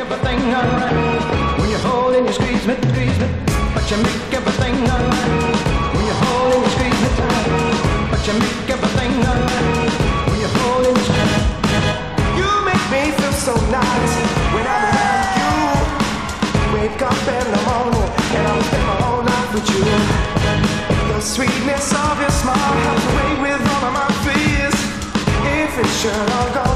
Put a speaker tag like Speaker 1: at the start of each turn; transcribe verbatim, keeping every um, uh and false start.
Speaker 1: everything alright. When you hold and you squeeze me, squeeze me, but you make everything alright. When you hold and you squeeze me tight, but you make everything alright. When you hold and you squeeze me.
Speaker 2: You make me feel so nice when I'm around you. Wake up in the morning and I'll spend my whole life with you. The sweetness of your smile helps away with all of my fears. If it should all go